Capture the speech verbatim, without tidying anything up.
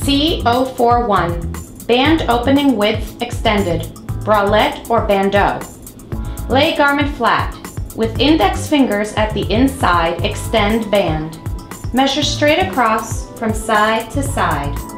C zero four one, band opening width extended, bralette or bandeau. Lay garment flat. With index fingers at the inside, extend band. Measure straight across from side to side.